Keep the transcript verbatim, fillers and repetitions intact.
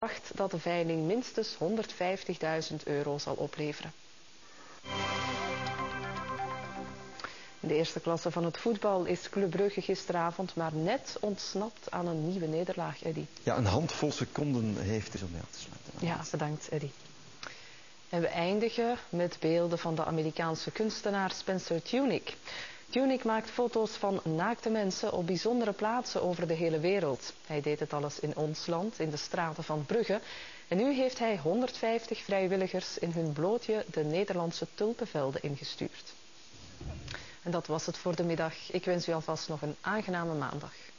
verwacht dat de veiling minstens honderdvijftigduizend euro zal opleveren. In de eerste klasse van het voetbal is Club Brugge gisteravond maar net ontsnapt aan een nieuwe nederlaag, Eddy. Ja, een handvol seconden heeft hij om mee af te sluiten. Ja, bedankt, Eddy. En we eindigen met beelden van de Amerikaanse kunstenaar Spencer Tunick. Tunick maakt foto's van naakte mensen op bijzondere plaatsen over de hele wereld. Hij deed het alles in ons land, in de straten van Brugge. En nu heeft hij honderdvijftig vrijwilligers in hun blootje de Nederlandse tulpenvelden ingestuurd. En dat was het voor de middag. Ik wens u alvast nog een aangename maandag.